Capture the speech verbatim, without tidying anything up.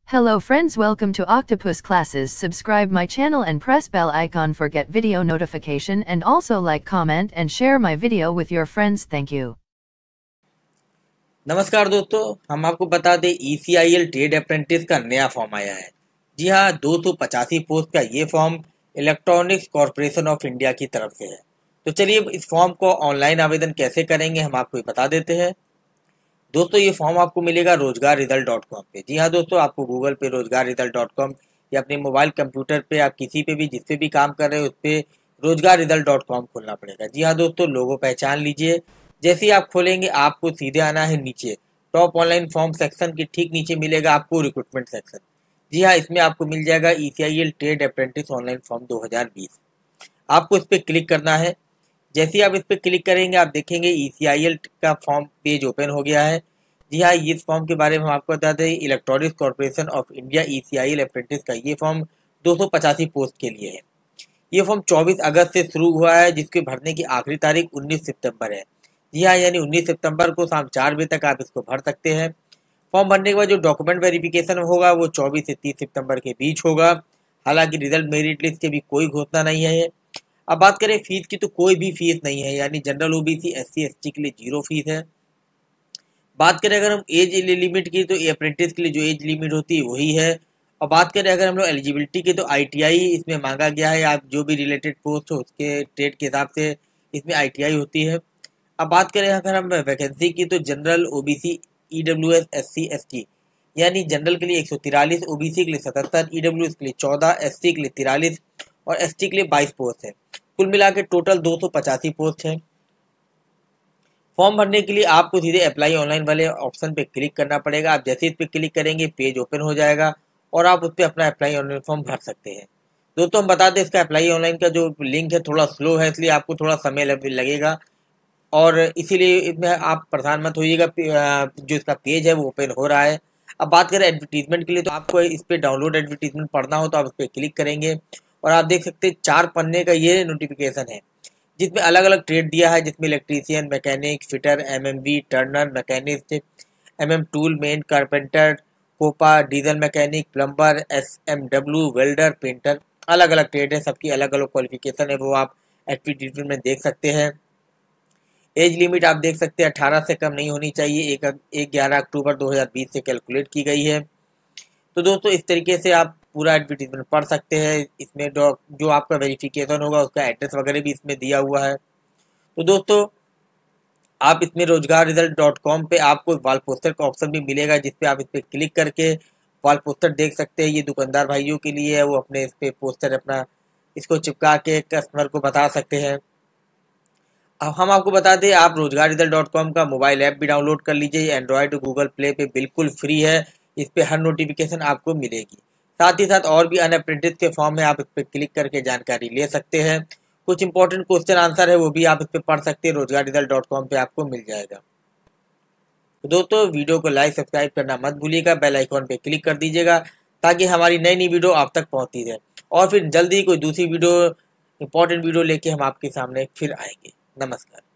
Hello friends, welcome to Octopus Classes. Subscribe my channel and press bell icon for get video notification, and also like, comment and share my video with your friends. Thank you. नमस्कार दोस्तों, हम आपको बता दें E C I L trade apprentice का नया form आया है। जी हाँ, दो सौ पचासी पोस्ट का ये form electronics corporation of India की तरफ से है। तो चलिए इस फॉर्म को ऑनलाइन आवेदन कैसे करेंगे हम आपको बता देते हैं। दोस्तों, ये फॉर्म आपको मिलेगा रोजगार रिजल्ट डॉट कॉम पे। जी हाँ दोस्तों, आपको गूगल पे रोजगार रिजल्ट डॉट कॉम या अपने मोबाइल कंप्यूटर पे आप किसी पे भी जिस पे भी काम कर रहे हो उस पर रोजगार रिजल्ट डॉट कॉम खोलना पड़ेगा। जी हाँ दोस्तों, लोगो पहचान लीजिए। जैसे ही आप खोलेंगे आपको सीधे आना है नीचे, टॉप ऑनलाइन फॉर्म सेक्शन के ठीक नीचे मिलेगा आपको रिक्रूटमेंट सेक्शन। जी हाँ, इसमें आपको मिल जाएगा E C I L trade apprentice online form दो हज़ार बीस। आपको इस पर क्लिक करना है। जैसे ही आप इस पर क्लिक करेंगे आप देखेंगे ई सी आई एल का फॉर्म पेज ओपन हो गया है। जी हाँ, इस फॉर्म के बारे में हम आपको बता दें, electronics corporation of India E C I L apprentice का ये फॉर्म दो सौ पचासी पोस्ट के लिए है। ये फॉर्म चौबीस अगस्त से शुरू हुआ है, जिसके भरने की आखिरी तारीख उन्नीस सितंबर है। जी हाँ, यानी उन्नीस सितंबर को शाम चार बजे तक आप इसको भर सकते हैं। फॉर्म भरने के बाद जो डॉक्यूमेंट वेरिफिकेशन होगा वो चौबीस से तीस सितंबर के बीच होगा। हालांकि रिजल्ट मेरिट लिस्ट की भी कोई घोषणा नहीं है। अब बात करें फीस की, तो कोई भी फीस नहीं है, यानी general O B C S C S T के लिए जीरो फीस है। बात करें अगर हम एज लिमिट की, तो अप्रेंटिस के लिए जो एज लिमिट होती है वही है। और बात करें अगर हम लोग एलिजिबिलिटी की, तो आई टी आई इसमें मांगा गया है। आप जो भी रिलेटेड पोस्ट हो उसके ट्रेड के हिसाब से इसमें आई टी आई होती है। अब बात करें अगर हम वैकेंसी की, तो general O B C E W S S C S T, यानी जनरल के लिए एक सौ तिरालीस, ओ बी सी के लिए सतहत्तर, ई डब्ल्यू एस के लिए चौदह, एस सी के लिए तिरालीस और एस टी के लिए बाईस पोस्ट है। कुल मिला के टोटल दो सौ पचासी पोस्ट है। फॉर्म भरने के लिए आपको सीधे अप्लाई ऑनलाइन वाले ऑप्शन पे क्लिक करना पड़ेगा। आप जैसे इस पे क्लिक करेंगे पेज ओपन हो जाएगा और आप उस पर अपना अप्लाई ऑनलाइन फॉर्म भर सकते हैं। दोस्तों, हम बता दें इसका अप्लाई ऑनलाइन का जो लिंक है थोड़ा स्लो है, इसलिए आपको थोड़ा समय लगेगा और इसीलिए इसमें आप परेशान मत होइएगा। जो इसका पेज है वो ओपन हो रहा है। अब बात करें एडवर्टीजमेंट के लिए, तो आपको इस पर डाउनलोड एडवर्टीजमेंट पढ़ना हो तो आप इस पर क्लिक करेंगे और आप देख सकते हैं चार पन्ने का ये नोटिफिकेशन है, जिसमें अलग अलग ट्रेड दिया है, जिसमें electrician, mechanic, fitter, M M B, turner, machinist, M M tool man, carpenter, COPA, diesel mechanic, plumber, S M W, welder, painter, अलग अलग ट्रेड है, सबकी अलग अलग क्वालिफिकेशन है, वो आप एडवर्टीजमेंट में देख सकते हैं। एज लिमिट आप देख सकते हैं अठारह से कम नहीं होनी चाहिए, एक एक ग्यारह अक्टूबर दो हज़ार बीस से कैलकुलेट की गई है। तो दोस्तों, इस तरीके से आप पूरा एडवर्टीजमेंट पढ़ सकते हैं। इसमें जो आपका वेरिफिकेशन होगा उसका एड्रेस वगैरह भी इसमें दिया हुआ है। तो दोस्तों, आप इसमें रोजगार रिजल्ट डॉट कॉम पे आपको वाल पोस्टर का ऑप्शन भी मिलेगा, जिसपे आप इस पर क्लिक करके वाल पोस्टर देख सकते हैं। ये दुकानदार भाइयों के लिए है, वो अपने इस पे पोस्टर अपना इसको चिपका के कस्टमर को बता सकते हैं। अब हम आपको बता दें, आप रोजगार रिजल्ट डॉट कॉम का मोबाइल ऐप भी डाउनलोड कर लीजिए। एंड्रॉयड और गूगल प्ले पे बिल्कुल फ्री है। इस पे हर नोटिफिकेशन आपको मिलेगी। साथ ही साथ और भी अनअप्रेंटिस के फॉर्म है, आप इस पर क्लिक करके जानकारी ले सकते हैं। कुछ इंपॉर्टेंट क्वेश्चन आंसर है वो भी आप इस पर पढ़ सकते हैं। रोजगार रिजल्ट डॉट कॉम पे आपको मिल जाएगा। तो दोस्तों, वीडियो को लाइक सब्सक्राइब करना मत भूलिएगा, बेल आइकॉन पे क्लिक कर दीजिएगा ताकि हमारी नई नई वीडियो आप तक पहुंचती रहे। और फिर जल्दी कोई दूसरी वीडियो इंपॉर्टेंट वीडियो लेके हम आपके सामने फिर आएंगे। नमस्कार।